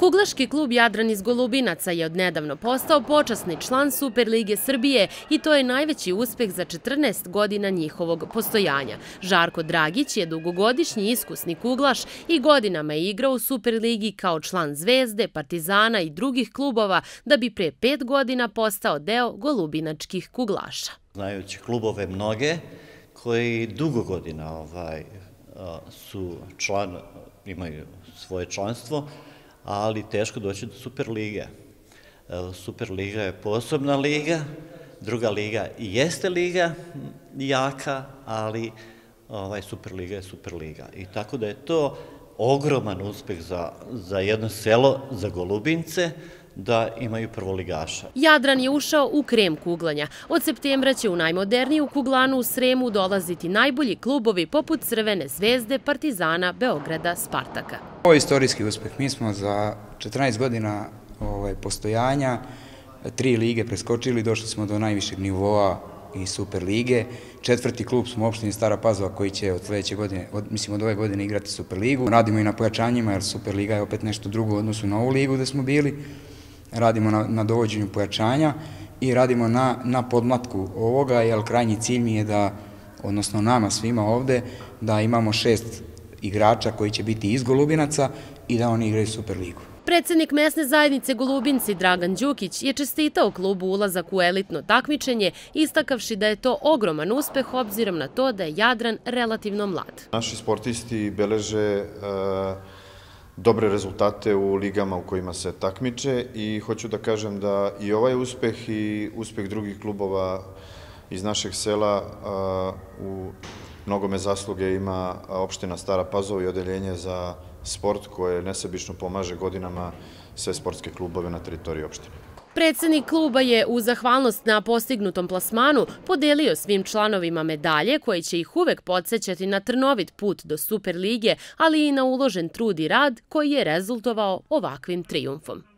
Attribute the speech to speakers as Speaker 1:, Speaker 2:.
Speaker 1: Kuglaški klub Jadran iz Golubinaca je odnedavno postao počasni član Superlige Srbije i to je najveći uspeh za 14 godina njihovog postojanja. Žarko Dragić je dugogodišnji iskusni kuglaš i godinama je igrao u Superligi kao član Zvezde, Partizana i drugih klubova da bi pre 5 godina postao deo golubinačkih kuglaša.
Speaker 2: Znajući klubove mnoge koji dugo godina su imaju svoje članstvo, ali teško doći do Superlige. Superliga je posebna liga, druga liga i jeste liga jaka, ali Superliga je Superliga. I tako da je to ogroman uspeh za jedno selo, za Golubince, da imaju prvoligaša.
Speaker 1: Jadran je ušao u krem kuglanja. Od septembra će u najmoderniju kuglanu u Sremu dolaziti najbolji klubovi poput Crvene Zvezde, Partizana, Beograda, Spartaka.
Speaker 3: Ovo je istorijski uspeh. Mi smo za 14 godina postojanja 3 lige preskočili, došli smo do najvišeg nivoa i Superlige. 4. klub smo u opštini Stara Pazova koji će od sledeće godine, od ove godine igrati Superligu. Radimo i na pojačanjima jer Superliga je opet nešto drugo u odnosu na ovu ligu gde smo bili. Radimo na dovođenju pojačanja i radimo na podmlatku ovoga, jer krajnji cilj mi je da, odnosno nama svima ovde, da imamo 6 igrača koji će biti iz Golubinaca i da oni igraju Superligu.
Speaker 1: Predsednik mesne zajednice Golubinci Dragan Đukić je čestitao klubu ulazak u elitno takmičenje, istakavši da je to ogroman uspeh obzirom na to da je Jadran relativno mlad.
Speaker 4: Naši sportisti beleže dobre rezultate u ligama u kojima se takmiče i hoću da kažem da i ovaj uspeh i uspeh drugih klubova iz našeg sela u mnogome zasluge ima opština Stara Pazova i odeljenje za sport koje nesebično pomaže godinama sve sportske klubove na teritoriji opštine.
Speaker 1: Predsednik kluba je u zahvalnost na postignutom plasmanu podelio svim članovima medalje koje će ih uvek podsjećati na trnovit put do Superlige, ali i na uložen trud i rad koji je rezultovao ovakvim trijumfom.